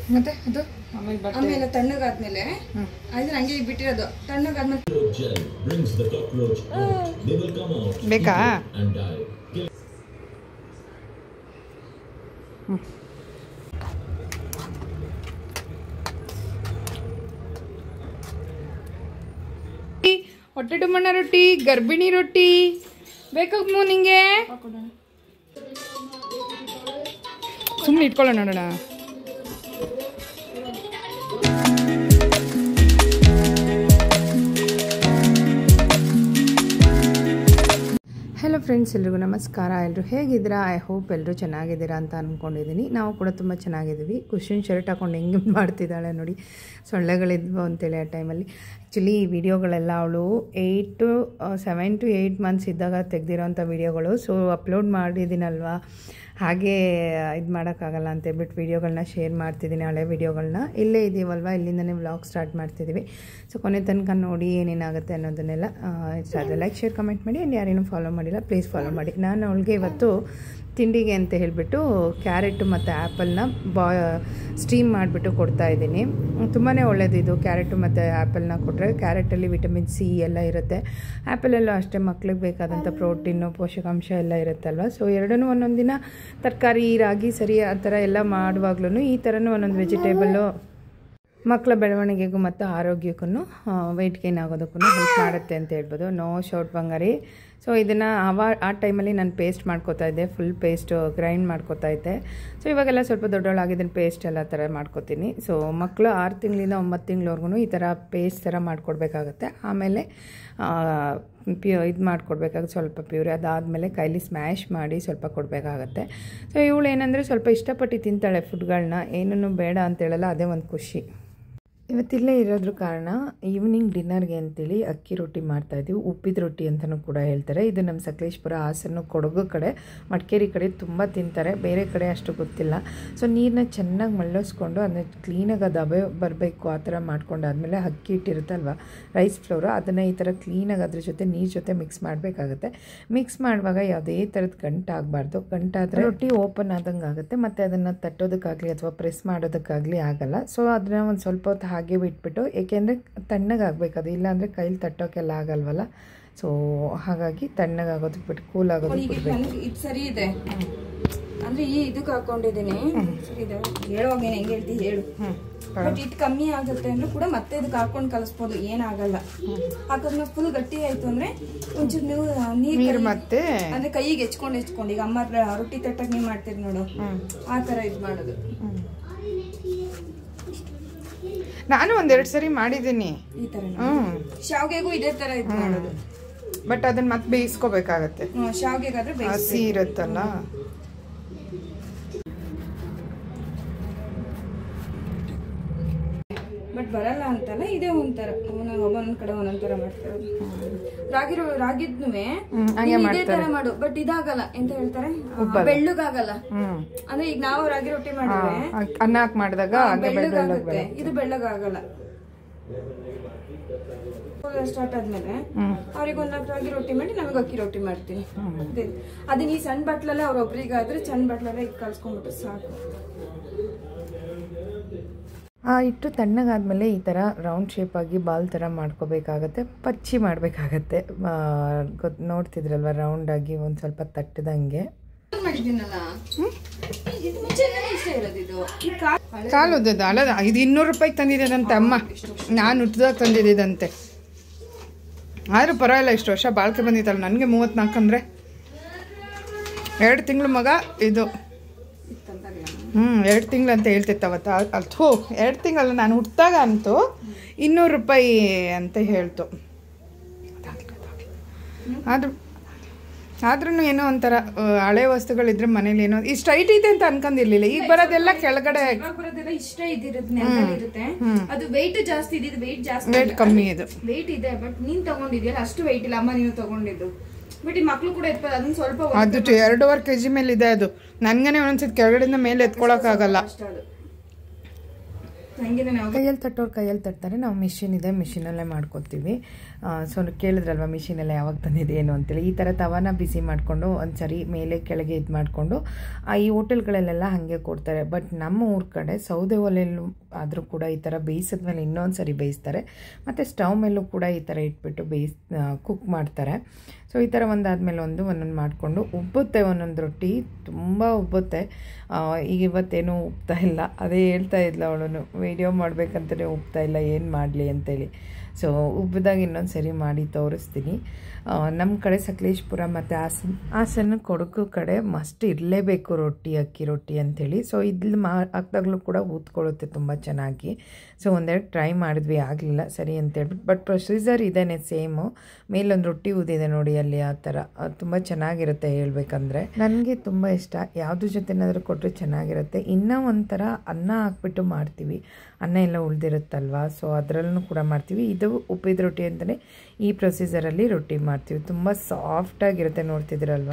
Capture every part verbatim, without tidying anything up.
ಮತ್ತೆ ಅದು ಆಮೇಲೆ ತಣ್ಣಗಾದ್ಮೇಲೆ ಅದನ್ನ ಹಂಗೆ ಬಿಟ್ಟಿರೋದು. ತಣ್ಣಗಾದ್ಮೇಲೆ ಬೇಕಾ? ಹೊಟ್ಟೆ ಟುಮ್ಮಣ್ಣ ರೊಟ್ಟಿ, ಗರ್ಭಿಣಿ ರೊಟ್ಟಿ ಬೇಕಾಗ್ಮು ನಿಂಗೆ? ಸುಮ್ಮನೆ ಇಟ್ಕೊಳ್ಳೋಣ ನೋಡೋಣ. ಹಲೋ ಫ್ರೆಂಡ್ಸ್, ಎಲ್ರಿಗೂ ನಮಸ್ಕಾರ. ಎಲ್ಲರೂ ಹೇಗಿದ್ದೀರಾ? ಐ ಹೋಪ್ ಎಲ್ಲರೂ ಚೆನ್ನಾಗಿದ್ದೀರಾ ಅಂತ ಅಂದ್ಕೊಂಡಿದ್ದೀನಿ. ನಾವು ಕೂಡ ತುಂಬ ಚೆನ್ನಾಗಿದ್ದೀವಿ. ಖುಷಿನ ಶರ್ಟ್ ಹಾಕೊಂಡು ಹೆಂಗೆ ಮಾಡ್ತಿದ್ದಾಳೆ ನೋಡಿ, ಸೊಳ್ಳೆಗಳಿದ್ವು ಅಂತೇಳಿ ಆ ಟೈಮಲ್ಲಿ. ಆ್ಯಕ್ಚುಲಿ ಈ ವಿಡಿಯೋಗಳೆಲ್ಲ ಅವಳು eight to seven to eight months ಇದ್ದಾಗ ತೆಗೆದಿರೋಂಥ ವಿಡಿಯೋಗಳು. ಸೊ ಅಪ್ಲೋಡ್ ಮಾಡಿದ್ದೀನಲ್ವಾ, ಹಾಗೆ ಇದು ಮಾಡೋಕ್ಕಾಗಲ್ಲ ಅಂತೇಳ್ಬಿಟ್ಟು ವೀಡಿಯೋಗಳನ್ನ ಶೇರ್ ಮಾಡ್ತಿದ್ದೀನಿ, ಹಳೆ ವೀಡಿಯೋಗಳನ್ನ. ಇಲ್ಲೇ ಇದ್ದೀವಲ್ವ, ಇಲ್ಲಿಂದನೇ ವ್ಲಾಗ್ ಸ್ಟಾರ್ಟ್ ಮಾಡ್ತಿದ್ದೀವಿ. ಸೊ ಕೊನೆ ತನಕ ನೋಡಿ ಏನೇನಾಗುತ್ತೆ ಅನ್ನೋದನ್ನೆಲ್ಲ. ಇಷ್ಟ ಆದರೆ ಲೈಕ್, ಶೇರ್, ಕಮೆಂಟ್ ಮಾಡಿ. ಆ್ಯಂಡ್ ಯಾರೇನೂ ಫಾಲೋ ಮಾಡಿಲ್ಲ ಪ್ಲೀಸ್ ಫಾಲೋ ಮಾಡಿ. ನಾನು ಅವಳಿಗೆ ಇವತ್ತು ತಿಂಡಿಗೆ ಅಂತ ಹೇಳಿಬಿಟ್ಟು ಕ್ಯಾರೆಟು ಮತ್ತು ಆ್ಯಪಲ್ನ ಬಾ ಸ್ಟೀಮ್ ಮಾಡಿಬಿಟ್ಟು ಕೊಡ್ತಾಯಿದ್ದೀನಿ. ತುಂಬಾ ಒಳ್ಳೆಯದಿದು ಕ್ಯಾರೆಟು ಮತ್ತು ಆ್ಯಪಲ್ನ ಕೊಟ್ಟರೆ. ಕ್ಯಾರೆಟಲ್ಲಿ ವಿಟಮಿನ್ ಸಿ ಎಲ್ಲ ಇರುತ್ತೆ, ಆ್ಯಪಲಲ್ಲೂ ಅಷ್ಟೇ ಮಕ್ಳಿಗೆ ಬೇಕಾದಂಥ ಪ್ರೋಟೀನು, ಪೋಷಕಾಂಶ ಎಲ್ಲ ಇರುತ್ತಲ್ವ. ಸೊ ಎರಡನ್ನೂ ಒಂದೊಂದು ದಿನ ತರಕಾರಿ, ರಾಗಿ, ಸರಿ ಆ ಥರ ಎಲ್ಲ ಮಾಡುವಾಗ್ಲೂ ಈ ಥರನೂ ಒಂದೊಂದು ವೆಜಿಟೇಬಲ್ಲು ಮಕ್ಕಳ ಬೆಳವಣಿಗೆಗೂ ಮತ್ತು ಆರೋಗ್ಯಕ್ಕೂ ವೆಯ್ಟ್ ಗೇನ್ ಆಗೋದಕ್ಕೂ ಹೆಲ್ಪ್ ಮಾಡುತ್ತೆ ಅಂತ ಹೇಳ್ಬೋದು. ನೋ ಶೌಟ್ ಬಂಗಾರಿ. ಸೊ ಇದನ್ನು ಆವಾ ಆ ಟೈಮಲ್ಲಿ ನಾನು ಪೇಸ್ಟ್ ಮಾಡ್ಕೋತಾ ಇದ್ದೆ, ಫುಲ್ ಪೇಸ್ಟು ಗ್ರೈಂಡ್ ಮಾಡ್ಕೋತಾ ಇದ್ದೆ. ಸೊ ಇವಾಗೆಲ್ಲ ಸ್ವಲ್ಪ ದೊಡ್ಡವಳಾಗಿದ್ದೀನಿ, ಪೇಸ್ಟ್ ಎಲ್ಲ ಥರ ಮಾಡ್ಕೋತೀನಿ. ಸೊ ಮಕ್ಕಳು ಆರು ತಿಂಗಳಿಂದ ಒಂಬತ್ತು ತಿಂಗಳವರೆಗೂ ಈ ಥರ ಪೇಸ್ಟ್ ಥರ ಮಾಡಿಕೊಡ್ಬೇಕಾಗತ್ತೆ. ಆಮೇಲೆ ಪ್ಯೂ ಇದು ಮಾಡಿಕೊಡ್ಬೇಕಾಗುತ್ತೆ ಸ್ವಲ್ಪ ಪ್ಯೂರಿ. ಅದಾದಮೇಲೆ ಕೈಲಿ ಸ್ಮ್ಯಾಶ್ ಮಾಡಿ ಸ್ವಲ್ಪ ಕೊಡಬೇಕಾಗತ್ತೆ. ಸೊ ಇವಳು ಏನಂದರೆ ಸ್ವಲ್ಪ ಇಷ್ಟಪಟ್ಟು ತಿಂತಾಳೆ ಫುಡ್ಗಳನ್ನ, ಏನೂ ಬೇಡ ಅಂತೇಳಲ್ಲ, ಅದೇ ಒಂದು ಖುಷಿ. ಇವತ್ತಿಲ್ಲೇ ಇರೋದ್ರ ಕಾರಣ ಈವ್ನಿಂಗ್ ಡಿನ್ನರ್ಗೆ ಅಂತೇಳಿ ಅಕ್ಕಿ ರೊಟ್ಟಿ ಮಾಡ್ತಾಯಿದ್ದೀವಿ. ಉಪ್ಪಿದ ರೊಟ್ಟಿ ಅಂತಲೂ ಕೂಡ ಹೇಳ್ತಾರೆ. ಇದು ನಮ್ಮ ಸಕಲೇಶ್ಪುರ, ಹಾಸನ, ಕೊಡಗು ಕಡೆ, ಮಡಿಕೇರಿ ಕಡೆ ತುಂಬ ತಿಂತಾರೆ, ಬೇರೆ ಕಡೆ ಅಷ್ಟು ಗೊತ್ತಿಲ್ಲ. ಸೊ ನೀರನ್ನ ಚೆನ್ನಾಗಿ ಮಳ್ಳಿಸ್ಕೊಂಡು ಅದನ್ನ ಕ್ಲೀನಾಗಿ ಅದು ಹಬೆ ಬರಬೇಕು ಆ ಥರ ಮಾಡ್ಕೊಂಡಾದ್ಮೇಲೆ ಅಕ್ಕಿ ಹಿಟ್ಟಿರುತ್ತಲ್ವ, ರೈಸ್ ಫ್ಲೋರು, ಅದನ್ನು ಈ ಥರ ಕ್ಲೀನಾಗಿ ಅದ್ರ ಜೊತೆ ನೀರು ಜೊತೆ ಮಿಕ್ಸ್ ಮಾಡಬೇಕಾಗುತ್ತೆ. ಮಿಕ್ಸ್ ಮಾಡುವಾಗ ಯಾವುದೇ ಥರದ ಗಂಟಾಗಬಾರ್ದು. ಗಂಟಾದರೆ ರೊಟ್ಟಿ ಓಪನ್ ಆದಂಗೆ ಆಗುತ್ತೆ, ಮತ್ತು ಅದನ್ನು ತಟ್ಟೋದಕ್ಕಾಗಲಿ ಅಥವಾ ಪ್ರೆಸ್ ಮಾಡೋದಕ್ಕಾಗಲಿ ಆಗಲ್ಲ. ಸೊ ಅದನ್ನು ಒಂದು ಸ್ವಲ್ಪ ಹೊತ್ತು ಹಾಗೆ ಬಿಟ್ಬಿಟ್ಟು, ಏಕೆಂದರೆ ತಣ್ಣಗಾಗಬೇಕು ಅದು, ಇಲ್ಲಾಂದರೆ ಕೈಲಿ ತಟ್ಟೋಕ್ಕೆಲ್ಲ ಆಗಲ್ವಲ್ಲ. ಸೊ ಹಾಗಾಗಿ ತಣ್ಣಗಾಗೋದಕ್ಕೆ ಬಿಟ್ಟು ಕೂಲ್ ಆಗೋದಕ್ಕೆ ಬಿಡಬೇಕು. ಇದು ಸರಿ ಇದೆ ಅಂದರೆ ಈ ಇದಕ್ಕೆ ಹಾಕೊಂಡಿದ್ದೀನಿ, ಸರಿ ಇದೆ. ಹೇಳುವಾಗ ಏನು ಹೆಂಗೆ ಹೇಳ್ತಿ ಹೇಳು. ಬಟ್ ಇಟ್ಟು ಕಮ್ಮಿ ಆಗುತ್ತೆ ಅಂದ್ರೆ ಕೂಡ ಮತ್ತೆ ಇದಕ್ಕೆ ಹಾಕೊಂಡು ಕಲಿಸ್ಬೋದು, ಏನಾಗಲ್ಲ. ಹಾಕೋದ್ಮೇಲೆ ಫುಲ್ ಗಟ್ಟಿ ಆಯ್ತು ಅಂದ್ರೆ ಒಂಚೂರು ನೀವು ನೀರು ಮತ್ತೆ ಅಂದ್ರೆ ಕೈಗೆ ಹೆಚ್ಕೊಂಡು ಹೆಚ್ಕೊಂಡು, ಈಗ ಅಮ್ಮ ರೊಟ್ಟಿ ತಟ್ಟಕ್ಕೆ ನೀವು ಮಾಡ್ತೀರಿ ನೋಡು, ಆ ಥರ ಇದು ಮಾಡೋದು. ನಾನು ಒಂದೆರಡು ಸರಿ ಮಾಡಿದ್ದೀನಿ ಈ ತರ. ಶಾವ್ಗೆಗೂ ಇದೇ ತರ ಇದು ಮಾಡೋದು, ಬಟ್ ಅದನ್ನ ಮತ್ತೆ ಬೇಯಿಸ್ಕೋಬೇಕಾಗತ್ತೆ. ಶಾವ್ಗೆಗಾದ್ರೆ ಹಸಿ ಇರುತ್ತಲ್ಲ. ಬಟ್ ಬರಲ್ಲ ಅಂತಲ್ಲ, ಇದೇ ಒಂಥರ ಒಂದೊಂದ್ ಕಡೆ ಒಂದೊಂದ್ ತರ ಮಾಡ್ತಾರೆ. ರಾಗಿ ರಾಗಿದ್ನು ಇದೇ ತರ ಮಾಡು, ಬಟ್ ಇದಾಗಲ್ಲ. ಎಂತ ಹೇಳ್ತಾರೆ, ಬೆಳ್ಳಗಾಗಲ್ಲ. ಅಂದ್ರೆ ಈಗ ನಾವು ರಾಗಿ ರೊಟ್ಟಿ ಮಾಡಿದ್ರೆ ಅನ್ನ ಹಾಕಿ ಮಾಡಿದಾಗ ಬೆಳ್ಳಗಾಗುತ್ತೆ, ಇದು ಬೆಳ್ಳಗಾಗಲ್ಲ. ಸ್ಟಾರ್ಟ್ ಆದ್ಮೇಲೆ ಅವ್ರಿಗೆ ಒಂದ್ ರಾಗಿ ರೊಟ್ಟಿ ಮಾಡಿ ನಮಗೆ ಅಕ್ಕಿ ರೊಟ್ಟಿ ಮಾಡ್ತೀನಿ. ಅದನ್ನ ಈ ಸಣ್ಣ ಬಟ್ಲಲ್ಲೇ ಅವ್ರೊಬ್ರಿಗಾದ್ರೆ ಸಣ್ಣ ಬಟ್ಲಲ್ಲೇ ಕಲ್ಸ್ಕೊಂಡ್ಬಿಟ್ರೆ ಸಾಕು. ಆ ಹಿಟ್ಟು ತಣ್ಣಗಾದ್ಮೇಲೆ ಈ ಥರ ರೌಂಡ್ ಶೇಪಾಗಿ ಬಾಲ್ ಥರ ಮಾಡ್ಕೋಬೇಕಾಗತ್ತೆ, ಪಚ್ಚಿ ಮಾಡಬೇಕಾಗತ್ತೆ. ಗೊತ್ತು ನೋಡ್ತಿದ್ರಲ್ವ, ರೌಂಡಾಗಿ ಒಂದು ಸ್ವಲ್ಪ ತಟ್ಟದಂಗೆ. ಕಾಲುದ್ದದ ಅಲ್ಲ, ಇದು ಇನ್ನೂರು ರೂಪಾಯಿಗೆ ತಂದಿದ್ದೇದಂತೆ ಅಮ್ಮ, ನಾನು ಹುಟ್ಟಿದಾಗ ತಂದಿದ್ದಂತೆ. ಆದರೂ ಪರವಾಗಿಲ್ಲ, ಇಷ್ಟು ವರ್ಷ ಬಾಳ್ಕೆ ಬಂದಿತ್ತಲ್ಲ. ನನಗೆ ಮೂವತ್ತ್ನಾಲ್ಕು ಅಂದರೆ ಎರಡು ತಿಂಗಳು ಮಗ ಇದು. ಹ್ಞೂ ಎರಡು ತಿಂಗಳು ಅಂತ ಹೇಳ್ತಿತ್ತು ಅವತ್ತು. ಅಥೋ ಎರಡು ತಿಂಗಳಲ್ಲ, ನಾನು ಹುಟ್ಟಿದಾಗ ಅಂತೂ ಇನ್ನೂರು ರೂಪಾಯಿ ಅಂತ ಹೇಳ್ತು. ಆದ್ರೂ ಆದ್ರೂ ಏನೋ ಒಂಥರ ಹಳೆ ವಸ್ತುಗಳಿದ್ರೆ ಮನೇಲಿ ಏನೋ ಇಷ್ಟು ಹೈಟ್ ಇದೆ ಅಂತ ಅನ್ಕೊಂಡಿರ್ಲಿಲ್ಲ. ಈಗ ಬರೋದೆಲ್ಲ ಕೆಳಗಡೆ ಇಷ್ಟ ಇದಿರುತ್ತೆ, ಅದು ವೆಯ್ಟ್ ಜಾಸ್ತಿ ಇದೆ, ವೆಯ್ಟ್ ಜಾಸ್ತಿ, ವೆಯ್ಟ್ ಕಮ್ಮಿ ಇದು ವೆಯ್ಟ್ ಇದೆ. ಬಟ್ ನೀನ್ ತಗೊಂಡಿದ್ಯಲ್ಲ ಅಷ್ಟು ವೆಯ್ಟ್ ಇಲ್ಲ ಅಮ್ಮ, ನೀವು ತಗೊಂಡಿದ್ದು. ಬಟ್ ಈ ಮಕ್ಳು ಕೂಡ ಎತ್ಕೊಳ್ಳೋದು, ಅದನ್ನ ಸ್ವಲ್ಪ ಅದು ಎರಡೂವರೆ ಕೆ ಜಿ ಮೇಲೆ ಇದೆ ಅದು. ನನ್ಗನೆ ಒಂದೊಂದ್ಸತಿ ಕೆಳಗಡೆಯಿಂದ ಮೇಲೆ ಎತ್ಕೊಳಕ್ ಆಗಲ್ಲ. ಕೈಯಲ್ಲಿ ತಟ್ಟೋರು ಕೈಯಲ್ಲಿ ತಟ್ತಾರೆ, ನಾವು ಮಿಷಿನ್ ಇದೆ ಮಿಷಿನಲ್ಲೇ ಮಾಡ್ಕೊತೀವಿ. ಸೊ ಕೇಳಿದ್ರಲ್ವ ಮಿಷಿನೆಲ್ಲ ಯಾವಾಗ ಬಂದಿದೆ ಏನು ಅಂತೇಳಿ. ಈ ಥರ ತವಾನ ಬಿಸಿ ಮಾಡಿಕೊಂಡು ಒಂದು ಸರಿ ಮೇಲೆ ಕೆಳಗೆ ಇದು ಮಾಡಿಕೊಂಡು ಈ ಹೋಟೆಲ್ಗಳಲ್ಲೆಲ್ಲ ಹಾಗೆ ಕೊಡ್ತಾರೆ. ಬಟ್ ನಮ್ಮ ಊರ ಕಡೆ ಸೌದೆ ಒಲೆಯಲ್ಲೂ ಆದರೂ ಕೂಡ ಈ ಥರ ಬೇಯಿಸಿದ್ಮೇಲೆ ಇನ್ನೊಂದು ಸರಿ ಬೇಯಿಸ್ತಾರೆ. ಮತ್ತು ಸ್ಟವ್ ಮೇಲೂ ಕೂಡ ಈ ಥರ ಇಟ್ಬಿಟ್ಟು ಬೇಯಿಸ್ ಕುಕ್ ಮಾಡ್ತಾರೆ. ಸೊ ಈ ಥರ ಒಂದಾದಮೇಲೆ ಒಂದು ಒಂದೊಂದು ಮಾಡಿಕೊಂಡು ಉಬ್ಬುತ್ತೆ. ಒಂದೊಂದು ರೊಟ್ಟಿ ತುಂಬ ಉಬ್ಬುತ್ತೆ. ಈಗ ಇವತ್ತೇನೂ ಉಬ್ತಾ ಇಲ್ಲ, ಅದೇ ಹೇಳ್ತಾ ಇದ್ಲು ಅವಳು, ವೀಡಿಯೋ ಮಾಡಬೇಕಂತಲೇ ಉಬ್ತಾ ಇಲ್ಲ, ಏನು ಮಾಡಲಿ ಅಂತೇಳಿ. ಸೊ ಉಬ್ಬಿದಾಗ ಇನ್ನೊಂದು ಸರಿ ಮಾಡಿ ತೋರಿಸ್ತೀನಿ. ನಮ್ಮ ಕಡೆ ಸಕಲೇಶ್ಪುರ ಮತ್ತು ಹಾಸನ ಹಾಸನ ಕೊಡಗು ಕಡೆ ಮಸ್ಟ್ ಇರಲೇಬೇಕು ರೊಟ್ಟಿ, ಅಕ್ಕಿ ರೊಟ್ಟಿ ಅಂಥೇಳಿ. ಸೊ ಇಲ್ಲಿ ಮಾ ಹಾಕ್ದಾಗಲೂ ಕೂಡ ಊದ್ಕೊಳ್ಳುತ್ತೆ ತುಂಬ ಚೆನ್ನಾಗಿ. ಸೊ ಒಂದೆರಡು ಟ್ರೈ ಮಾಡಿದ್ವಿ, ಆಗಲಿಲ್ಲ ಸರಿ ಅಂತೇಳ್ಬಿಟ್ಟು. ಬಟ್ ಪ್ರೊಸೀಜರ್ ಇದೇನೆ ಸೇಮು. ಮೇಲೊಂದು ರೊಟ್ಟಿ ಊದಿದೆ ನೋಡಿ ಅಲ್ಲಿ, ಆ ಥರ ತುಂಬ ಚೆನ್ನಾಗಿರುತ್ತೆ ಹೇಳ್ಬೇಕಂದ್ರೆ. ನನಗೆ ತುಂಬ ಇಷ್ಟ, ಯಾವುದ್ರ ಜೊತೆನಾದರೂ ಕೊಟ್ಟರೆ ಚೆನ್ನಾಗಿರುತ್ತೆ. ಇನ್ನೂ ಒಂಥರ ಅನ್ನ ಹಾಕ್ಬಿಟ್ಟು ಮಾಡ್ತೀವಿ, ಅನ್ನ ಎಲ್ಲ ಉಳಿದಿರುತ್ತಲ್ವ, ಸೊ ಅದರಲ್ಲೂ ಕೂಡ ಮಾಡ್ತೀವಿ. ಇದು ಉಪ್ಪಿದ ರೊಟ್ಟಿ ಅಂತಲೇ ಈ ಪ್ರೊಸೀಜರಲ್ಲಿ ರೊಟ್ಟಿ ಮಾಡ್ತೀವಿ. ತುಂಬ ಸಾಫ್ಟಾಗಿರುತ್ತೆ, ನೋಡ್ತಿದ್ದೀರಲ್ವ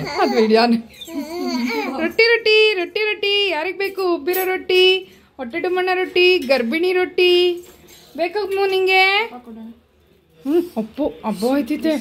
ರೊಟ್ಟಿ ರೊಟ್ಟಿ ರೊಟ್ಟಿ ರೊಟ್ಟಿ ಯಾರಿಗೆ ಬೇಕು? ಉಬ್ಬಿರೋ ರೊಟ್ಟಿ, ಹೊಟ್ಟೆ ಡುಮ್ಮಣ್ಣ ರೊಟ್ಟಿ, ಗರ್ಭಿಣಿ ರೊಟ್ಟಿ ಬೇಕಾಗ್ಮು ನಿಂಗೆ? ಹ್ಞೂ ಅಪ್ಪು ಹಬ್ಬ ಆಯ್ತಿದೆ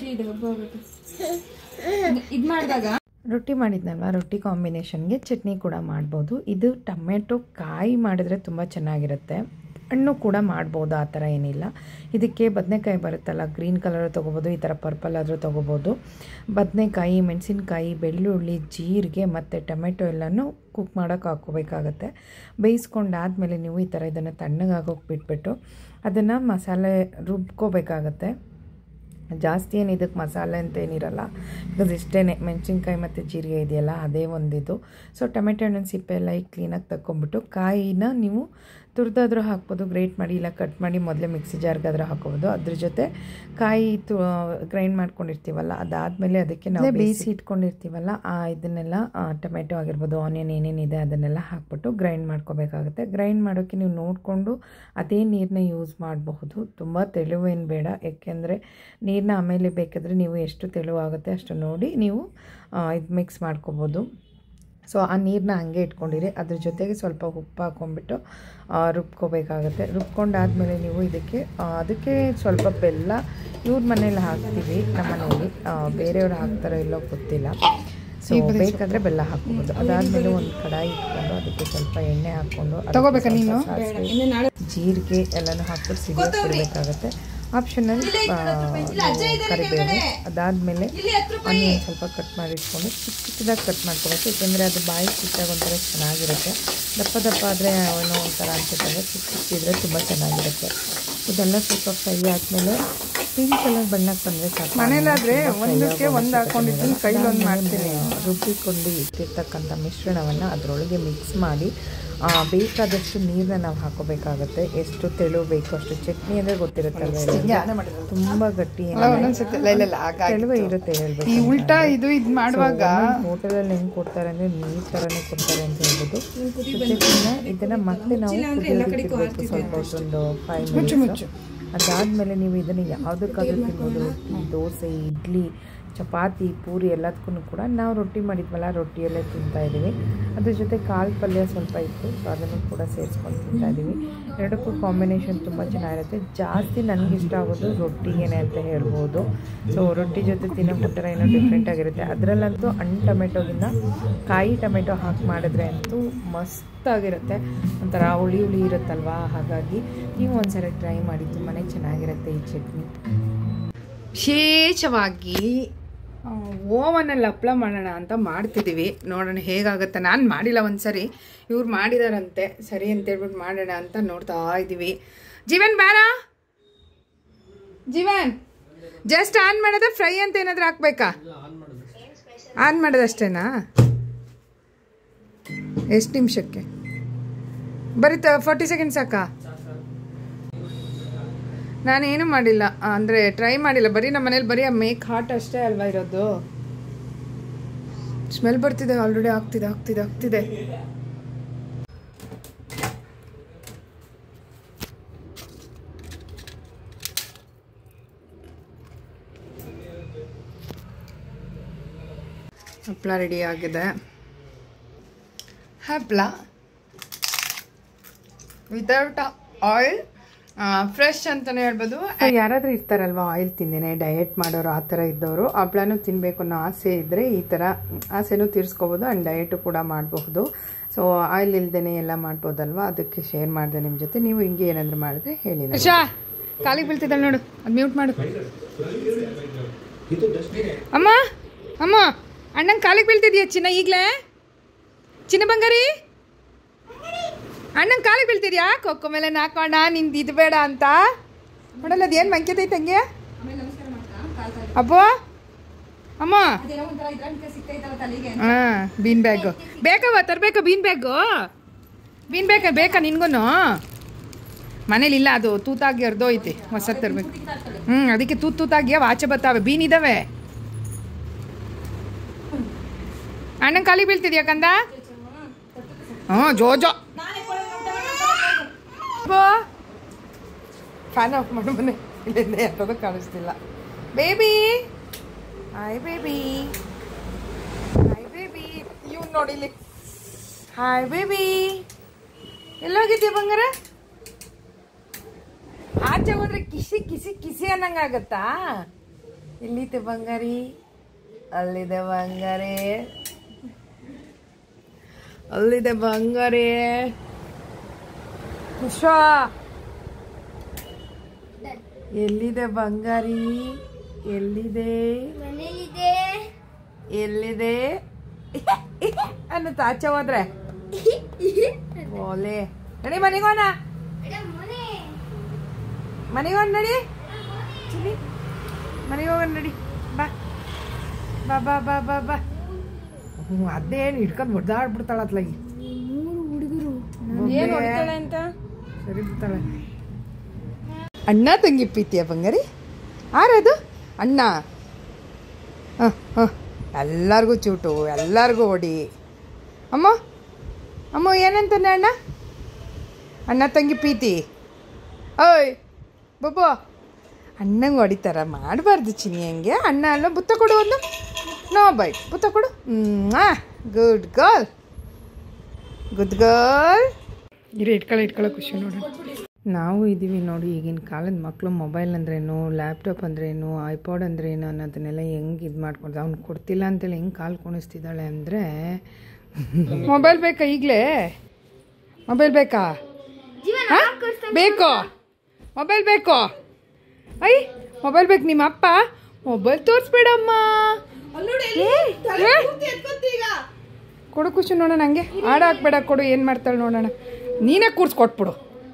ಇದು ಮಾಡಿದಾಗ. ರೊಟ್ಟಿ ಮಾಡಿದ್ನಲ್ವ, ರೊಟ್ಟಿ ಕಾಂಬಿನೇಷನ್ಗೆ ಚಟ್ನಿ ಕೂಡ ಮಾಡ್ಬೋದು. ಇದು ಟೊಮೆಟೊ ಕಾಯಿ ಮಾಡಿದ್ರೆ ತುಂಬ ಚೆನ್ನಾಗಿರುತ್ತೆ. ಹಣ್ಣು ಕೂಡ ಮಾಡ್ಬೋದು, ಆ ಥರ ಏನಿಲ್ಲ. ಇದಕ್ಕೆ ಬದನೆಕಾಯಿ ಬರುತ್ತಲ್ಲ, ಗ್ರೀನ್ ಕಲರ್ ತೊಗೋಬೋದು, ಈ ಥರ ಪರ್ಪಲ್ ಆದರೂ ತೊಗೋಬೋದು. ಬದನೆಕಾಯಿ, ಮೆಣಸಿನ್ಕಾಯಿ, ಬೆಳ್ಳುಳ್ಳಿ, ಜೀರಿಗೆ ಮತ್ತು ಟೊಮೆಟೊ ಎಲ್ಲನೂ ಕುಕ್ ಮಾಡೋಕೆ ಹಾಕ್ಕೋಬೇಕಾಗತ್ತೆ. ಬೇಯಿಸ್ಕೊಂಡಾದಮೇಲೆ ನೀವು ಈ ಥರ ಇದನ್ನು ತಣ್ಣಗಾಗೋಕೆ ಬಿಟ್ಬಿಟ್ಟು ಅದನ್ನು ಮಸಾಲೆ ರುಬ್ಕೋಬೇಕಾಗತ್ತೆ. ಜಾಸ್ತಿ ಏನು ಇದಕ್ಕೆ ಮಸಾಲೆ ಅಂತ ಏನಿರಲ್ಲ, ಬಿಕಾಸ್ ಇಷ್ಟೇ ಮೆಣಸಿನ್ಕಾಯಿ ಮತ್ತು ಜೀರಿಗೆ ಇದೆಯಲ್ಲ ಅದೇ ಒಂದಿದು. ಸೊ ಟೊಮೆಟೊ ಹಣ್ಣಿನ ಸಿಪ್ಪೆ ಎಲ್ಲ ಈಗ ಕ್ಲೀನಾಗಿ ತಗೊಂಬಿಟ್ಟು ಕಾಯಿನ ನೀವು ತುರಿದಾದ್ರೂ ಹಾಕ್ಬೋದು, ಗ್ರೇಟ್ ಮಾಡಿ ಇಲ್ಲ ಕಟ್ ಮಾಡಿ ಮೊದಲೇ ಮಿಕ್ಸಿ ಜಾರ್ಗಾದ್ರೂ ಹಾಕೋಬೋದು. ಅದ್ರ ಜೊತೆ ಕಾಯಿ ತು ಗ್ರೈಂಡ್ ಮಾಡ್ಕೊಂಡಿರ್ತೀವಲ್ಲ, ಅದಾದಮೇಲೆ ಅದಕ್ಕೆ ನಾವು ಬೇಯಿಸಿ ಇಟ್ಕೊಂಡಿರ್ತೀವಲ್ಲ ಆ ಇದನ್ನೆಲ್ಲ ಟೊಮೆಟೊ ಆಗಿರ್ಬೋದು, ಆನಿಯನ್ ಏನೇನಿದೆ ಅದನ್ನೆಲ್ಲ ಹಾಕ್ಬಿಟ್ಟು ಗ್ರೈಂಡ್ ಮಾಡ್ಕೋಬೇಕಾಗುತ್ತೆ. ಗ್ರೈಂಡ್ ಮಾಡೋಕ್ಕೆ ನೀವು ನೋಡಿಕೊಂಡು ಅದೇ ನೀರನ್ನ ಯೂಸ್ ಮಾಡಬಹುದು. ತುಂಬ ತೆಳುವೇನು ಬೇಡ, ಏಕೆಂದರೆ ನೀರನ್ನ ಆಮೇಲೆ ಬೇಕಾದರೆ ನೀವು ಎಷ್ಟು ತೆಳುವಾಗುತ್ತೆ ಅಷ್ಟು ನೋಡಿ ನೀವು ಇದು ಮಿಕ್ಸ್ ಮಾಡ್ಕೋಬೋದು. ಸೊ ಆ ನೀರನ್ನ ಹಾಗೆ ಇಟ್ಕೊಂಡಿರಿ. ಅದ್ರ ಜೊತೆಗೆ ಸ್ವಲ್ಪ ಉಪ್ಪು ಹಾಕ್ಕೊಂಡ್ಬಿಟ್ಟು ರುಬ್ಕೋಬೇಕಾಗತ್ತೆ. ರುಬ್ಕೊಂಡಾದಮೇಲೆ ನೀವು ಇದಕ್ಕೆ ಅದಕ್ಕೆ ಸ್ವಲ್ಪ ಬೆಲ್ಲ ಇವ್ರ ಮನೇಲಿ ಹಾಕ್ತೀವಿ, ನಮ್ಮ ಮನೇಲಿ ಬೇರೆಯವ್ರು ಹಾಕ್ತಾರೋ ಇಲ್ಲೋ ಗೊತ್ತಿಲ್ಲ. ಸೊ ಬೇಕಾದರೆ ಬೆಲ್ಲ ಹಾಕ್ಕೋಬೋದು. ಅದಾದಮೇಲೆ ಒಂದು ಕಡಾಯಿ ಇಟ್ಕೊಂಡು ಅದಕ್ಕೆ ಸ್ವಲ್ಪ ಎಣ್ಣೆ ಹಾಕ್ಕೊಂಡು ತಗೋಬೇಕಾ ನೀನು ಜೀರಿಗೆ ಎಲ್ಲನೂ ಹಾಕ್ಬಿಟ್ಟು ಸಿಡಿಯೋಕೆ ಬಿಡಬೇಕಾಗತ್ತೆ. ಆಪ್ಷನಲ್ ಕರಿಬೇವು. ಅದಾದಮೇಲೆ ಆನಿಯನ್ ಸ್ವಲ್ಪ ಕಟ್ ಮಾಡಿ ಇಟ್ಕೊಂಡು ಚಿಕ್ಕ ಚಿಕ್ಕದಾಗಿ ಕಟ್ ಮಾಡ್ಕೋಬೇಕು, ಏಕೆಂದರೆ ಅದು ಬಾಯಿ ಚಿಕ್ಕಾಗ ಒಂಥರ ಚೆನ್ನಾಗಿರುತ್ತೆ. ದಪ್ಪ ದಪ್ಪ ಆದರೆ ಏನೋ ಒಂಥರ ಅನ್ಸುತ್ತಲ್ಲ, ಚಿಕ್ಕ ಚಿಕ್ಕಿದ್ರೆ ತುಂಬ ಚೆನ್ನಾಗಿರುತ್ತೆ. ಇದೆಲ್ಲ ಸ್ವಲ್ಪ ಫ್ರೈ ಆದಮೇಲೆ ಪಿಂಕ್ ಕಲರ್ ಬಣ್ಣಕ್ಕೆ ಬಂದರೆ ಸಾಕು. ಮನೇಲಾದರೆ ಒಂದಕ್ಕೆ ಒಂದು ಹಾಕ್ಕೊಂಡಿದ್ದೀನಿ, ಕೈಲೊಂದು ಮಾಡ್ತೀನಿ. ರುಬ್ಬಿಕೊಂಡು ಇಟ್ಟಿರ್ತಕ್ಕಂಥ ಮಿಶ್ರಣವನ್ನು ಅದರೊಳಗೆ ಮಿಕ್ಸ್ ಮಾಡಿ ಬೇಕಾದಷ್ಟು ನೀರನ್ನ ನಾವು ಹಾಕೋಬೇಕಾಗತ್ತೆ. ಎಷ್ಟು ತೆಳು ಬೇಕು ಅಷ್ಟು. ಚಟ್ನಿ ಅಂದರೆ ಗೊತ್ತಿರುತ್ತಲ್ವ, ತುಂಬ ಗಟ್ಟಿ ತೆಳುವೆ ಇರುತ್ತೆ ಹೇಳ್ಬೇಕು. ಈ ಉಲ್ಟಾ ಇದು ಇದು ಮಾಡುವಾಗ ಹೋಟೆಲಲ್ಲಿ ಹೆಂಗೆ ಕೊಡ್ತಾರೆ ಅಂದರೆ ನೀರು ಥರನೇ ಕೊಡ್ತಾರೆ ಅಂತ ಹೇಳ್ಬೋದು. ಚಟ್ನಿನ ಇದನ್ನು ಮತ್ತೆ ನಾವು ಕುದಿಯೋದಕ್ಕೆ ಸ್ವಲ್ಪ ಒಂದು ಫೈವ್ ಮಿನಿಟ್ಸ್. ಅದಾದಮೇಲೆ ನೀವು ಇದನ್ನು ಯಾವುದಕ್ಕಾದ್ರೂ ತಿನ್ಬೋದು, ದೋಸೆ, ಇಡ್ಲಿ, ಚಪಾತಿ, ಪೂರಿ ಎಲ್ಲದಕ್ಕೂ ಕೂಡ. ನಾವು ರೊಟ್ಟಿ ಮಾಡಿದ್ವಲ್ಲ, ರೊಟ್ಟಿಯಲ್ಲೇ ತಿಂತಾಯಿದ್ದೀವಿ. ಅದ್ರ ಜೊತೆ ಕಾಳು ಪಲ್ಯ ಸ್ವಲ್ಪ ಇತ್ತು, ಸೊ ಅದನ್ನು ಕೂಡ ಸೇರಿಸ್ಕೊಂಡು ತಿಂತಾಯಿದ್ದೀವಿ. ಎರಡಕ್ಕೂ ಕಾಂಬಿನೇಷನ್ ತುಂಬ ಚೆನ್ನಾಗಿರುತ್ತೆ. ಜಾಸ್ತಿ ನನಗೆ ಇಷ್ಟ ಆಗೋದು ರೊಟ್ಟಿಗೇನೆ ಅಂತ ಹೇಳ್ಬೋದು. ಸೊ ರೊಟ್ಟಿ ಜೊತೆ ತಿನ್ನೋಕ್ಕೊಂಥರ ಏನೋ ಡಿಫ್ರೆಂಟಾಗಿರುತ್ತೆ. ಅದರಲ್ಲಂತೂ ಹಣ್ಣು ಟೊಮೆಟೊಗಿಂತ ಕಾಯಿ ಟೊಮೆಟೊ ಹಾಕಿ ಮಾಡಿದ್ರೆ ಅಂತೂ ಮಸ್ತಾಗಿರುತ್ತೆ. ಒಂಥರ ಹುಳಿ ಹುಳಿ ಇರುತ್ತಲ್ವ, ಹಾಗಾಗಿ ನೀವು ಒಂದ್ಸರಿ ಟ್ರೈ ಮಾಡಿ, ತುಂಬಾ ಚೆನ್ನಾಗಿರುತ್ತೆ ಈ ಚಟ್ನಿ. ವಿಶೇಷವಾಗಿ ಓವನಲ್ಲಿ ಹಪ್ಳ ಮಾಡೋಣ ಅಂತ ಮಾಡ್ತಿದ್ದೀವಿ, ನೋಡೋಣ ಹೇಗಾಗುತ್ತೆ. ನಾನು ಮಾಡಿಲ್ಲ ಒಂದ್ಸರಿ, ಇವ್ರು ಮಾಡಿದಾರಂತೆ, ಸರಿ ಅಂತೇಳ್ಬಿಟ್ಟು ಮಾಡೋಣ ಅಂತ ನೋಡ್ತಾ ಇದ್ದೀವಿ. ಜೀವನ್ ಬಾರ, ಜೀವನ್ ಜಸ್ಟ್ ಆನ್ ಮಾಡೋದ, ಫ್ರೈ ಅಂತ ಏನಾದರೂ ಹಾಕ್ಬೇಕಾ? ಆನ್ ಮಾಡೋದಷ್ಟೇನಾ? ಎಷ್ಟು ನಿಮಿಷಕ್ಕೆ? ಬರೀ ಫಾರ್ಟಿ ಸೆಕೆಂಡ್ಸ್ ಸಾಕಾ? ನಾನೇನು ಮಾಡಿಲ್ಲ, ಅಂದರೆ ಟ್ರೈ ಮಾಡಿಲ್ಲ. ಬರೀ ನಮ್ಮ ಮನೇಲಿ ಬರೀ ಆ ಮೇಕ್ ಹಾಟ್ ಅಷ್ಟೇ ಅಲ್ವಾ ಇರೋದು. ಸ್ಮೆಲ್ ಬರ್ತಿದೆ, ಆಲ್ರೆಡಿ ಆಗ್ತಿದೆ ಆಗ್ತಿದೆ ಆಗ್ತಿದೆ ಹಪ್ಪಳ ರೆಡಿ ಆಗಿದೆ. ಹಪ್ಪಳ ವಿತೌಟ್ ಆಯಿಲ್ ಫ್ರೆಶ್ ಅಂತಲೇ ಹೇಳ್ಬೋದು. ಯಾರಾದರೂ ಇರ್ತಾರಲ್ವ ಆಯಿಲ್ ತಿಂದೇನೆ ಡಯಟ್ ಮಾಡೋರು ಆ ಥರ ಇದ್ದವರು ಹಪ್ಳನೂ ತಿನ್ನಬೇಕು ಅನ್ನೋ ಆಸೆ ಇದ್ದರೆ ಈ ಥರ ಆಸೆನೂ ತೀರಿಸ್ಕೋಬೋದು ಆ್ಯಂಡ್ ಡಯಟು ಕೂಡ ಮಾಡಬಹುದು. ಸೊ ಆಯಿಲ್ ಇಲ್ದೇ ಎಲ್ಲ ಮಾಡ್ಬೋದಲ್ವ, ಅದಕ್ಕೆ ಶೇರ್ ಮಾಡಿದೆ ನಿಮ್ಮ ಜೊತೆ. ನೀವು ಹಿಂಗೆ ಏನಾದರೂ ಮಾಡಿದ್ರೆ ಹೇಳಿ. ಶಾ ಕಾಲಿಗೆ ಬೀಳ್ತಿದ್ದಾಳೆ ನೋಡು, ಅದು ಮ್ಯೂಟ್ ಮಾಡು. ಅಮ್ಮ ಅಮ್ಮ ಅಣ್ಣಂಗೆ ಕಾಲಿಗೆ ಬೀಳ್ತಿದ್ಯಾ ಚಿನ್ನ? ಈಗಲೇ ಚಿನ್ನ ಬಂಗಾರಿ ಅಣ್ಣಂಗೆ ಕಾಲಿಗೆ ಬೀಳ್ತಿದ್ಯಾ? ಕೊಕ್ಕೋ ಮೇಲೆ ನಾಕೋಣ ನಿಂದು ಇದು ಬೇಡ ಅಂತ ನೋಡಲ್ಲ. ಅದು ಏನು ಮಂಕ್ಯತೈತೆ ಹಂಗೆ ಅಪ್ಪೋ ಅಮ್ಮ? ಹಾಂ ಬೀನ್ ಬ್ಯಾಗು ಬೇಕವ ತರಬೇಕಾ? ಬೀನ್ ಬ್ಯಾಗು ಬೀನ್ ಬೇಕಾ ಬೇಕಾ ನಿನ್ಗೂ? ಮನೇಲಿ ಇಲ್ಲ, ಅದು ತೂತಾಗಿ ಅರ್ಧೋಯ್ತೆ, ಹೊಸ ತರಬೇಕು. ಹ್ಞೂ ಅದಕ್ಕೆ ತೂತ್ ತೂತಾಗಿ ಆಚೆ ಬರ್ತಾವೆ. ಬೀನ್ ಇದ್ದಾವೆ. ಅಣ್ಣಂಗೆ ಕಾಲಿಗೆ ಬೀಳ್ತಿದ್ಯಾ ಕಂದ? ಹ್ಞೂ ಜೋಜೋ ಫ್ಯಾನ್ ಆಫ್ ಮಾಡು ಮನೆ, ಇಲ್ಲಿಂದ ಎಂಥದ್ದು ಕಾಣಿಸ್ತಿಲ್ಲ. Baby hi baby, hi baby. ಇವ್ ನೋಡಿಲಿ, ಹಾಯ್ ಬೇಬಿ. ಎಲ್ಲೋಗಿದ್ಯಾ ಬಂಗಾರ? ಆಚೆ ಹೋದ್ರೆ ಕಿಸಿ ಕಿಸಿ ಕಿಸಿ ಅನ್ನಂಗಾಗತ್ತಾ? ಇಲ್ಲಿದೆ ಬಂಗಾರಿ, ಅಲ್ಲಿದೆ ಬಂಗಾರಿ, ಅಲ್ಲಿದೆ ಬಂಗಾರಿ. ಕುಶಾ ಎಲ್ಲಿದೆ ಬಂಗಾರಿ? ಎಲ್ಲಿದೆ ಎಲ್ಲಿದೆ ಅನ್ನುತ್ತ ಆಚೆ ಹೋದ್ರೆ ಓಲೆ. ನಡಿ ಮನೆಗೋಣ, ಮನೆಗೋಣ ನಡಿ ಚಿನಿ, ಮನೆಗೆ ಹೋಗೋಣ ನಡಿ. ಬಾ ಬಾ ಬಾ ಬಾ ಬಾ ಬಾ. ಹ್ಞೂ ಅದೇನು ಹಿಡ್ಕೊಂಡು ಹೊಡೆದಾಡ್ಬಿಡ್ತಾಳತ್ಲಾಗಿ. ಮೂರು ಹುಡುಗರು ಏನು ಹೊಡಿತಾಳೆ ಅಂತ ಸರಿ ಬಿಡ್ತಾಳೆ. ಅಣ್ಣ ತಂಗಿ ಪ್ರೀತಿಯ ಬಂಗಾರಿ ಆರದು ಅಣ್ಣ. ಹಾಂ ಹಾಂ ಎಲ್ಲರಿಗೂ ಚೂಟು, ಎಲ್ಲರಿಗೂ ಹೊಡಿ. ಅಮ್ಮ ಅಮ್ಮ ಏನಂತಾನೆ ಅಣ್ಣ? ಅಣ್ಣ ತಂಗಿ ಪ್ರೀತಿ. ಓಯ್ ಬಬ್ಬು ಅಣ್ಣಂಗೆ ಹೊಡಿತಾರ ಮಾಡಬಾರ್ದು ಚಿನಿ. ಹಂಗೆ ಅಣ್ಣ ಅಲ್ಲ, ಬುತ್ತ ಕೊಡು ಒಂದು. ನೋ ಬೈ ಬುತ್ತ ಕೊಡು. ಹ್ಞೂ ಗುಡ್ ಗರ್ಲ್, ಗುಡ್ ಗರ್ಲ್. ಇರು ಇಟ್ಕೊಳ್ಳೋ ಇಟ್ಕೊಳ್ಳೋ ಖುಷಿ ನೋಡೋಣ. ನಾವು ಇದ್ದೀವಿ ನೋಡಿ ಈಗಿನ ಕಾಲದ ಮಕ್ಕಳು. ಮೊಬೈಲ್ ಅಂದ್ರೇನು, ಲ್ಯಾಪ್ಟಾಪ್ ಅಂದ್ರೇನು, ಐಪಾಡ್ ಅಂದ್ರೇನು ಅನ್ನೋದನ್ನೆಲ್ಲ ಹೆಂಗೆ ಇದು ಮಾಡ್ಕೊಂಡು ಅವ್ನು ಕೊಡ್ತಿಲ್ಲ ಅಂತೇಳಿ ಹೆಂಗೆ ಕಾಲು ಕುಣಿಸ್ತಿದ್ದಾಳೆ ಅಂದರೆ. ಮೊಬೈಲ್ ಬೇಕಾ ಈಗಲೇ? ಮೊಬೈಲ್ ಬೇಕಾ? ಬೇಕೋ ಮೊಬೈಲ್ ಬೇಕೋ? ಐ ಮೊಬೈಲ್ ಬೇಕು. ನಿಮ್ಮ ಅಪ್ಪ ಮೊಬೈಲ್ ತೋರಿಸ್ಬೇಡಮ್ಮ. ಕೊಡು ಖುಷಿ ನೋಡೋಣ. ಹಂಗೆ ಹಾಡು ಹಾಕ್ಬೇಡ, ಕೊಡು. ಏನು ಮಾಡ್ತಾಳೆ ನೋಡೋಣ. ನೀನೇ ಕೂರ್ಸಿ ಕೊಟ್ಬಿಡು.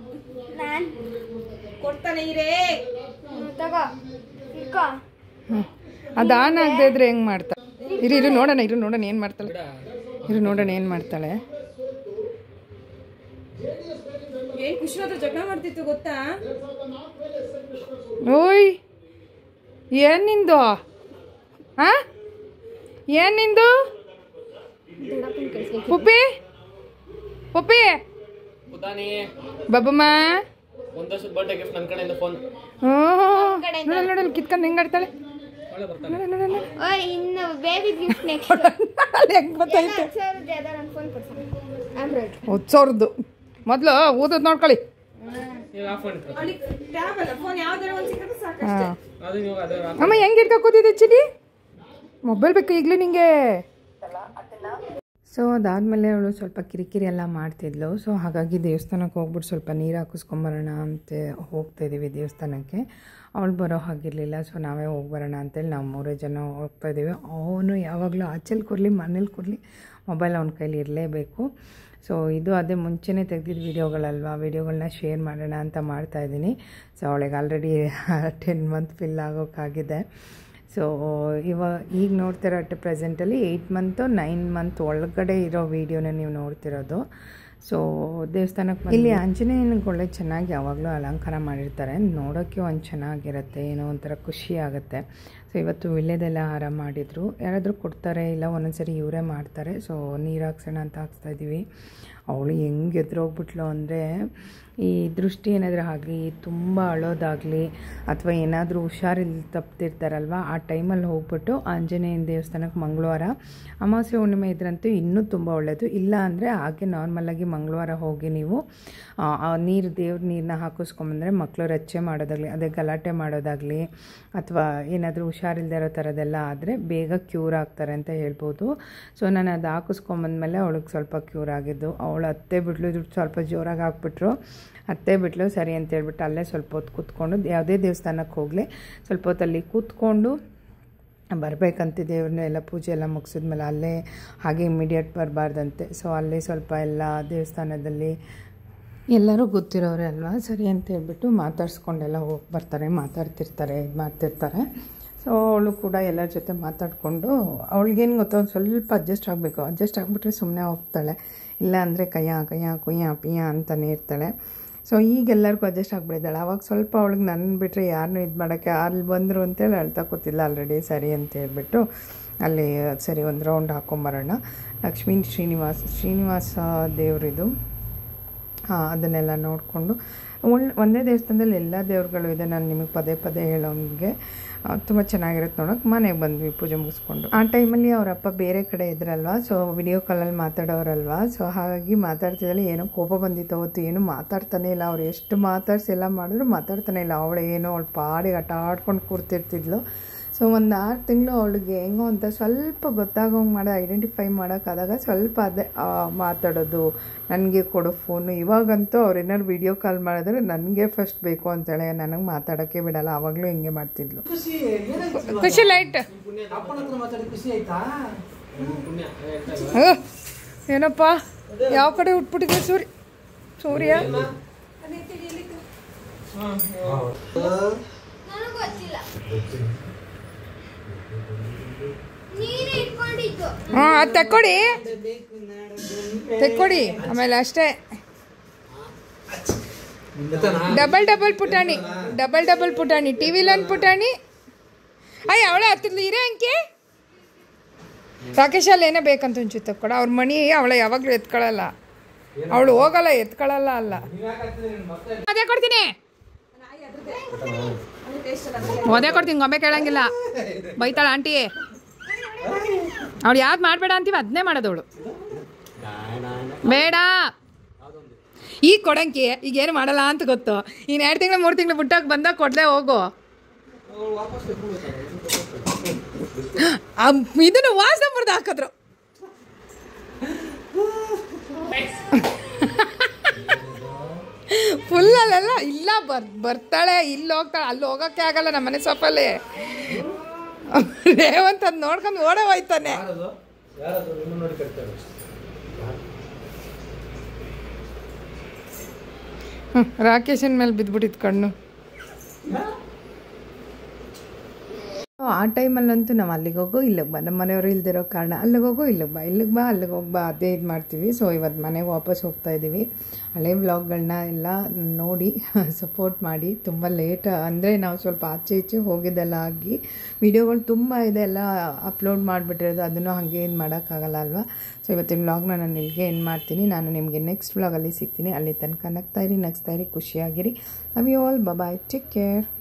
ಅದು ಆನ್ ಆಗದೆ ಇದ್ರೆ ಹೆಂಗೆ ಮಾಡ್ತಾಳೆ? ಇರು ಇರು ನೋಡೋಣ, ಇರು ನೋಡೋಣ ಏನು ಮಾಡ್ತಾಳೆ. ಇರು ನೋಡೋಣ ಏನು ಮಾಡ್ತಾಳೆ. ಏನ್ ಖುಷಿ ಹತ್ರ ಜಗಳ ಮಾಡ್ತಿತ್ತು ಗೊತ್ತಾ? ಓಯ್ ಏನ್ ನಿಂದು? ಹಾ ಏನ್ ನಿಂದು? ಪುಪ್ಪಿ ಪುಪ್ಪಿ ಬಬ್ಬಮ್ಮ ನೋಡಲ್ ಕಿತ್ಕೊಂಡು ಹೆಂಗ್ ಆಡ್ತಾಳೆ. ಹತ್ತು ಸಾವಿರದ್ದು ಮೊದ್ಲು ಊದದ್ ನೋಡ್ಕೊಳ್ಳಿ. ಅಮ್ಮ ಹೆಂಗೆ ಇಟ್ಕೊ ಕೂತಿದ್ದೆ ಚಿಡಿ? ಮೊಬೈಲ್ ಬೇಕು ಈಗಲೂ ನಿಂಗೆ? ಸೊ ಅದಾದಮೇಲೆ ಅವಳು ಸ್ವಲ್ಪ ಕಿರಿಕಿರಿ ಎಲ್ಲ ಮಾಡ್ತಿದ್ಲು. ಸೊ ಹಾಗಾಗಿ ದೇವಸ್ಥಾನಕ್ಕೆ ಹೋಗ್ಬಿಟ್ಟು ಸ್ವಲ್ಪ ನೀರು ಹಾಕಿಸ್ಕೊಂಬರೋಣ ಅಂತ ಹೋಗ್ತಾಯಿದ್ದೀವಿ ದೇವಸ್ಥಾನಕ್ಕೆ. ಅವಳು ಬರೋ ಹಾಗಿರಲಿಲ್ಲ. ಸೊ ನಾವೇ ಹೋಗ್ಬರೋಣ ಅಂತೇಳಿ ನಾವು ಮೂರೇ ಜನ ಹೋಗ್ತಾಯಿದ್ದೀವಿ. ಅವನು ಯಾವಾಗಲೂ ಆಚೆಲಿ ಕೊಡಲಿ ಮನೇಲಿ ಕೊಡಲಿ ಮೊಬೈಲ್ ಅವನ ಕೈಲಿ ಇರಲೇಬೇಕು. ಸೊ ಇದು ಅದೇ ಮುಂಚೆನೇ ತೆಗೆದಿದ್ದ ವೀಡಿಯೋಗಳಲ್ವ, ವೀಡಿಯೋಗಳನ್ನ ಶೇರ್ ಮಾಡೋಣ ಅಂತ ಮಾಡ್ತಾಯಿದ್ದೀನಿ. ಸೊ ಅವಳಿಗೆ ಆಲ್ರೆಡಿ ಟೆನ್ ಮಂತ್ ಫಿಲ್ ಆಗೋಕ್ಕಾಗಿದೆ. ಸೊ ಇವಾಗ ಈಗ ನೋಡ್ತಿರೋ ಅಟ್ ಪ್ರೆಸೆಂಟಲ್ಲಿ ಏಯ್ಟ್ ಮಂತು ನೈನ್ ಮಂತ್ ಒಳಗಡೆ ಇರೋ ವೀಡಿಯೋನ ನೀವು ನೋಡ್ತಿರೋದು. ಸೊ ದೇವಸ್ಥಾನಕ್ಕೆ ಇಲ್ಲಿ ಆಂಜನೇಯನಿಗೆ ಒಳ್ಳೆ ಚೆನ್ನಾಗಿ ಯಾವಾಗಲೂ ಅಲಂಕಾರ ಮಾಡಿರ್ತಾರೆ. ನೋಡೋಕ್ಕೆ ಒಂದು ಚೆನ್ನಾಗಿರುತ್ತೆ, ಏನೋ ಒಂಥರ ಖುಷಿ ಆಗುತ್ತೆ. ಸೊ ಇವತ್ತು ವಿಳ್ಯದೆಲ್ಲ ಹಾರ ಮಾಡಿದರು. ಯಾರಾದರೂ ಕೊಡ್ತಾರೆ, ಇಲ್ಲ ಒಂದೊಂದ್ಸರಿ ಇವರೇ ಮಾಡ್ತಾರೆ. ಸೊ ನೀರು ಹಾಕ್ಸೋಣ ಅಂತ ಹಾಕ್ಸ್ತಾಯಿದ್ದೀವಿ. ಅವಳು ಹೆಂಗೆ ಎದುರೋಗ್ಬಿಟ್ಲು ಅಂದರೆ, ಈ ದೃಷ್ಟಿ ಏನಾದರೂ ಆಗಲಿ, ತುಂಬ ಅಳೋದಾಗಲಿ, ಅಥವಾ ಏನಾದರೂ ಹುಷಾರಿಲ್ಲ ತಪ್ಪಿರ್ತಾರಲ್ವ, ಆ ಟೈಮಲ್ಲಿ ಹೋಗ್ಬಿಟ್ಟು ಆಂಜನೇಯನ ದೇವಸ್ಥಾನಕ್ಕೆ ಮಂಗಳವಾರ ಅಮಾವಾಸ್ಯೆ ಹುಣ್ಣಿಮೆ ಇದ್ರಂತೂ ಇನ್ನೂ ತುಂಬ ಒಳ್ಳೆಯದು. ಇಲ್ಲ ಅಂದರೆ ಹಾಗೆ ನಾರ್ಮಲಾಗಿ ಮಂಗಳವಾರ ಹೋಗಿ ನೀವು ನೀರು ದೇವ್ರ ನೀರನ್ನ ಹಾಕಿಸ್ಕೊಂಬಂದರೆ ಮಕ್ಕಳು ರಚ್ಚೆ ಮಾಡೋದಾಗಲಿ, ಅದೇ ಗಲಾಟೆ ಮಾಡೋದಾಗಲಿ, ಅಥವಾ ಏನಾದರೂ ಹುಷಾರಿಲ್ಲದೆ ಇರೋ ಥರದ್ದೆಲ್ಲ ಆದರೆ ಬೇಗ ಕ್ಯೂರ್ ಆಗ್ತಾರೆ ಅಂತ ಹೇಳ್ಬೋದು. ಸೊ ನಾನು ಅದು ಹಾಕಿಸ್ಕೊಂಬಂದ್ಮೇಲೆ ಅವಳಿಗೆ ಸ್ವಲ್ಪ ಕ್ಯೂರ್ ಆಗಿದ್ದು. ಅವಳು ಅತ್ತೆ ಬಿಟ್ಲು, ದುಡ್ಡು ಸ್ವಲ್ಪ ಜೋರಾಗಿ ಹಾಕ್ಬಿಟ್ರು. ಅತ್ತೆ ಬಿಟ್ಲು, ಸರಿ ಅಂತ ಹೇಳ್ಬಿಟ್ಟು ಅಲ್ಲೇ ಸ್ವಲ್ಪ ಹೊತ್ತು ಕೂತ್ಕೊಂಡು, ಯಾವುದೇ ದೇವಸ್ಥಾನಕ್ಕೆ ಹೋಗಲಿ ಸ್ವಲ್ಪ ಹೊತ್ತಲ್ಲಿ ಕೂತ್ಕೊಂಡು ಬರಬೇಕಂತೆ. ದೇವ್ರನ್ನ ಎಲ್ಲ ಪೂಜೆ ಎಲ್ಲ ಮುಗಿಸಿದ್ಮೇಲೆ ಅಲ್ಲೇ ಹಾಗೆ ಇಮ್ಮಿಡಿಯೇಟ್ ಬರಬಾರ್ದಂತೆ. ಸೊ ಅಲ್ಲೇ ಸ್ವಲ್ಪ ಎಲ್ಲ ದೇವಸ್ಥಾನದಲ್ಲಿ ಎಲ್ಲರೂ ಗೊತ್ತಿರೋರೆ ಅಲ್ವಾ, ಸರಿ ಅಂತ ಹೇಳ್ಬಿಟ್ಟು ಮಾತಾಡ್ಸ್ಕೊಂಡೆಲ್ಲ ಹೋಗಿ ಬರ್ತಾರೆ, ಮಾತಾಡ್ತಿರ್ತಾರೆ, ಇದು ಮಾಡ್ತಿರ್ತಾರೆ. ಸೊ ಅವಳು ಕೂಡ ಎಲ್ಲರ ಜೊತೆ ಮಾತಾಡಿಕೊಂಡು, ಅವಳಿಗೇನು ಗೊತ್ತೋ ಒಂದು ಸ್ವಲ್ಪ ಅಡ್ಜಸ್ಟ್ ಆಗಬೇಕು. ಅಡ್ಜಸ್ಟ್ ಆಗಿಬಿಟ್ರೆ ಸುಮ್ಮನೆ ಹೋಗ್ತಾಳೆ, ಇಲ್ಲ ಅಂದರೆ ಕಯ್ಯ ಕಯ್ಯ ಕುಯ್ಯ ಪಿಯ್ಯ ಅಂತಲೇ ಇರ್ತಾಳೆ. ಸೊ ಈಗೆಲ್ಲರಿಗೂ ಅಡ್ಜಸ್ಟ್ ಆಗಿಬಿಟ್ಟಿದ್ದಾಳೆ. ಆವಾಗ ಸ್ವಲ್ಪ ಅವಳಿಗೆ ನನ್ನ ಬಿಟ್ಟರೆ ಯಾರನ್ನೂ ಇದು ಮಾಡೋಕ್ಕೆ, ಅಲ್ಲಿ ಬಂದರು ಅಂತೇಳಿ ಅಳ್ತಾ ಕೂತಿಲ್ಲ ಆಲ್ರೆಡಿ. ಸರಿ ಅಂತ ಹೇಳ್ಬಿಟ್ಟು ಅಲ್ಲಿ ಸರಿ ಒಂದು ರೌಂಡ್ ಹಾಕೊಂಬರೋಣ. ಲಕ್ಷ್ಮೀ ಶ್ರೀನಿವಾಸ ಶ್ರೀನಿವಾಸ ದೇವರಿದು, ಹಾಂ ಅದನ್ನೆಲ್ಲ ನೋಡಿಕೊಂಡು ಒಳ್ಳೆ ಒಂದೇ ದೇವಸ್ಥಾನದಲ್ಲಿ ಎಲ್ಲ ದೇವ್ರುಗಳು ಇದೆ. ನಾನು ನಿಮಗೆ ಪದೇ ಪದೇ ಹೇಳೋಂಗೆ ತುಂಬ ಚೆನ್ನಾಗಿರುತ್ತೆ ನೋಡೋಕೆ. ಮನೆಗೆ ಬಂದ್ವಿ ಪೂಜೆ ಮುಗಿಸ್ಕೊಂಡು. ಆ ಟೈಮಲ್ಲಿ ಅವ್ರ ಅಪ್ಪ ಬೇರೆ ಕಡೆ ಇದ್ರಲ್ವ, ಸೊ ವಿಡಿಯೋ ಕಾಲಲ್ಲಿ ಮಾತಾಡೋರಲ್ವ, ಸೊ ಹಾಗಾಗಿ ಮಾತಾಡ್ತಿದ್ದಲ್ಲಿ ಏನೋ ಕೋಪ ಬಂದಿತ್ತು ಅವತ್ತು. ಏನೂ ಮಾತಾಡ್ತಾನೆ ಇಲ್ಲ. ಅವ್ರು ಎಷ್ಟು ಮಾತಾಡ್ಸಿ ಎಲ್ಲ ಮಾಡಿದ್ರು ಮಾತಾಡ್ತಾನೆ ಇಲ್ಲ. ಅವಳು ಏನೋ ಅವಳು ಪಾಡಿಗೆ ಆಟ ಆಡ್ಕೊಂಡು ಕೂರ್ತಿರ್ತಿದ್ಲು. ಸೊ ಒಂದು ಆರು ತಿಂಗಳು ಅವಳಿಗೆ ಹೆಂಗೋ ಅಂತ ಸ್ವಲ್ಪ ಗೊತ್ತಾಗೋಂಗೆ ಮಾಡೋ, ಐಡೆಂಟಿಫೈ ಮಾಡೋಕ್ಕಾದಾಗ ಸ್ವಲ್ಪ ಅದೇ ಮಾತಾಡೋದು, ನನಗೆ ಕೊಡೋ ಫೋನು. ಇವಾಗಂತೂ ಅವ್ರು ಏನಾದ್ರು ವೀಡಿಯೋ ಕಾಲ್ ಮಾಡಿದ್ರೆ ನನಗೆ ಫಸ್ಟ್ ಬೇಕು ಅಂತೇಳಿ ನನಗೆ ಮಾತಾಡೋಕ್ಕೆ ಬಿಡಲ್ಲ. ಆವಾಗಲೂ ಹಿಂಗೆ ಮಾಡ್ತಿದ್ಲು. ಖುಷಿ ಲೈಟ್ ಏನಪ್ಪ, ಯಾವ ಕಡೆ ಉಟ್ಬಿಟ್ಟಿದೆ ಸೂರ್ಯ ಸೂರ್ಯ ಹಾಂ ಅದು ತೆಕ್ಕೊಡಿ ತೆಕ್ಕೊಡಿ ಆಮೇಲೆ ಅಷ್ಟೇ. ಡಬಲ್ ಡಬಲ್ ಪುಟಾಣಿ ಡಬಲ್ ಡಬಲ್ ಪುಟಾಣಿ ಟಿ ವಿಲೊಂದು ಪುಟಾಣಿ. ಅಯ್ಯ ಅವಳೆ ಹತ್ತಿದ್ಲು ಇರೇ ಅಂಕೆ. ರಾಕೇಶಲ್ಲಿ ಏನೇ ಬೇಕಂತ ಒಂಚೂರು ತಕ್ಕೊಡ. ಅವ್ರ ಮಣಿ ಅವಳ ಯಾವಾಗಲೂ ಎತ್ಕೊಳ್ಳಲ್ಲ, ಅವಳು ಹೋಗಲ್ಲ ಎತ್ಕೊಳ್ಳಲ್ಲ. ಅಲ್ಲ ಅದೇ ಕೊಡ್ತೀನಿ, ಓದೇ ಕೊಡ್ತೀನಿ, ಗೊಂಬೆ ಕೇಳಂಗಿಲ್ಲ, ಬೈತಾಳ ಆಂಟಿ. ಅವಳು ಯಾವ್ದು ಮಾಡಬೇಡ ಅಂತೀವಿ ಅದನ್ನೇ ಮಾಡೋದವಳು. ಬೇಡ ಈಗ ಕೊಡಂಕಿ, ಈಗೇನು ಮಾಡಲ್ಲ ಅಂತ ಗೊತ್ತು. ಇನ್ನು ಎರಡು ತಿಂಗಳು ಮೂರು ತಿಂಗಳು ಬಿಟ್ಟಾಗ ಬಂದಾಗ ಕೊಡಲೇ ಹೋಗು. ಇದನ್ನು ವಾಸ ಬರ್ದು ಹಾಕಿದ್ರು. ಫುಲ್ಲಲ್ಲೆಲ್ಲ ಇಲ್ಲ ಬರ್ ಬರ್ತಾಳೆ, ಇಲ್ಲಿ ಹೋಗ್ತಾಳೆ, ಅಲ್ಲಿ ಹೋಗೋಕ್ಕೆ ಆಗಲ್ಲ. ನಮ್ಮ ಮನೆ ಸೊಪ್ಪಲ್ಲಿ ರೇವಂತ್ ಅದು ನೋಡ್ಕೊಂಡು ಓಡೇ ಹೋಯ್ತಾನೆ. ಹ್ಞೂ ರಾಕೇಶನ್ ಮೇಲೆ ಬಿದ್ದುಬಿಟ್ಟಿತ್ತು ಕಣ್ಣು. ಆ ಟೈಮಲ್ಲಂತೂ ನಾವು ಅಲ್ಲಿಗೆ ಹೋಗೋ ಇಲ್ಲಿಗೆ ಬಾ, ನಮ್ಮ ಮನೆಯವರು ಇಲ್ದಿರೋ ಕಾರಣ ಅಲ್ಲಿಗೆ ಹೋಗೋ ಇಲ್ಲಿಗೆ ಬಾ, ಇಲ್ಲಿಗೆ ಬಾ ಅಲ್ಲಿಗೆ ಹೋಗಿ ಬಾ, ಅದೇ ಇದು ಮಾಡ್ತೀವಿ. ಸೊ ಇವತ್ತು ಮನೆಗೆ ವಾಪಸ್ ಹೋಗ್ತಾ ಇದ್ದೀವಿ. ಹಳೆ ವ್ಲಾಗ್ಗಳನ್ನ ಎಲ್ಲ ನೋಡಿ ಸಪೋರ್ಟ್ ಮಾಡಿ. ತುಂಬ ಲೇಟ್ ಅಂದರೆ ನಾವು ಸ್ವಲ್ಪ ಆಚೆ ಈಚೆ ಹೋಗಿದ್ದೆಲ್ಲ ಆಗಿ ವಿಡಿಯೋಗಳು ತುಂಬ ಇದೆ, ಎಲ್ಲ ಅಪ್ಲೋಡ್ ಮಾಡಿಬಿಟ್ಟಿರೋದು, ಅದನ್ನು ಹಾಗೆ ಏನು ಮಾಡೋಕ್ಕಾಗಲ್ಲ ಅಲ್ವಾ. ಸೊ ಇವತ್ತಿನ ವ್ಲಾಗ್ನ ನಾನು ಇಲ್ಲಿಗೆ ಏನು ಮಾಡ್ತೀನಿ. ನಾನು ನಿಮಗೆ ನೆಕ್ಸ್ಟ್ ವ್ಲಾಗಲ್ಲಿ ಸಿಗ್ತೀನಿ. ಅಲ್ಲಿ ತನಕ ನಗ್ತಾಯಿರಿ, ನಗ್ತಾಯಿರಿ, ಖುಷಿಯಾಗಿರಿ. Love you all, bye, take care.